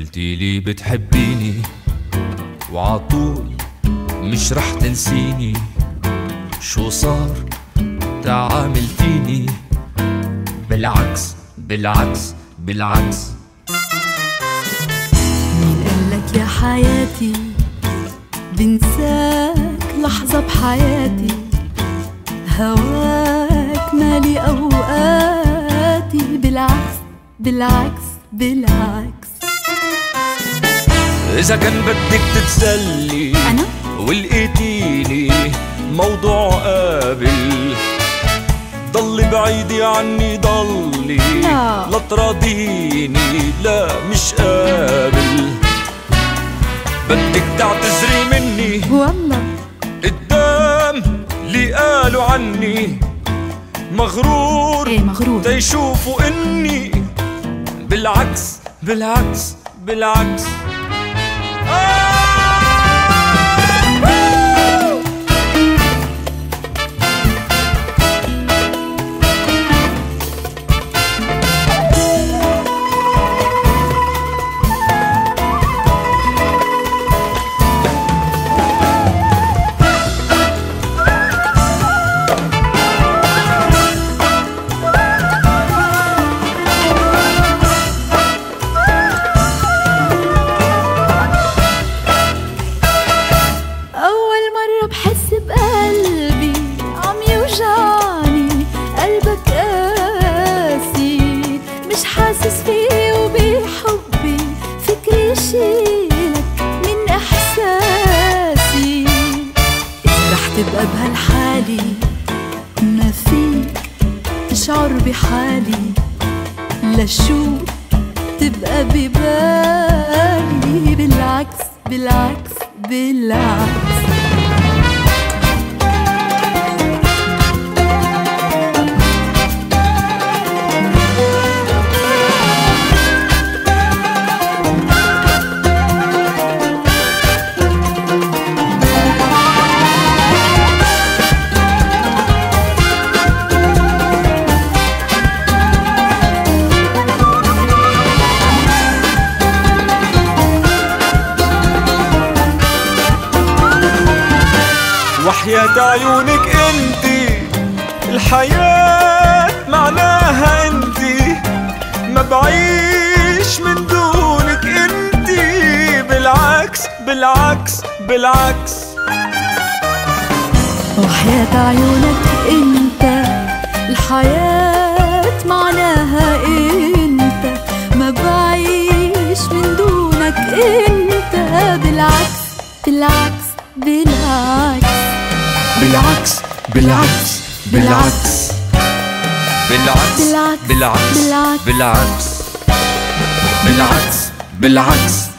قلتيلي بتحبيني وعطول مش رح تنسيني، شو صار تعاملتيني بالعكس بالعكس بالعكس. مين قالك يا حياتي بنساك لحظة بحياتي؟ هواك مالي أوقاتي، بالعكس بالعكس بالعكس. إذا كان بدك تتسلي أنا ولقيتيني موضوع قابل، ضلي بعيدي عني ضلي، لا تراضيني لا مش قابل. بدك تعتذري مني والله قدام اللي قالوا عني مغرور. إيه مغرور؟ تيشوفوا إني بالعكس بالعكس بالعكس. بحس بقلبي عم يوجعني، قلبك قاسي مش حاسس فيه وبحبي، فكري يشيلك من احساسي. اذا رح تبقى بهالحالي ما فيك تشعر بحالي، لشو تبقى ببالي؟ بالعكس بالعكس بالعكس. وحياة عيونك انتي الحياة معناها انتي، ما بعيش من دونك انتي، بالعكس بالعكس بالعكس. وحياة عيونك انت الحياة معناها انت، ما بعيش من دونك انت، بالعكس بالعكس بالعكس بالعكس بالعكس بالعكس بالعكس بالعكس بالعكس بالعكس بالعكس.